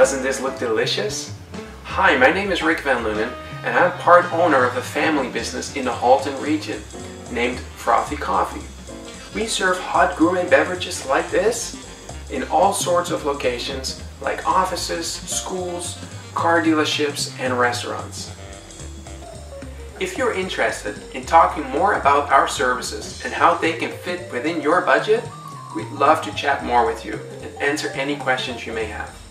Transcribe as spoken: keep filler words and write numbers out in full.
Doesn't this look delicious? Hi, my name is Rick Van Lunen and I'm part owner of a family business in the Halton region named Frothy Coffee. We serve hot gourmet beverages like this in all sorts of locations like offices, schools, car dealerships and restaurants. If you're interested in talking more about our services and how they can fit within your budget, we'd love to chat more with you and answer any questions you may have.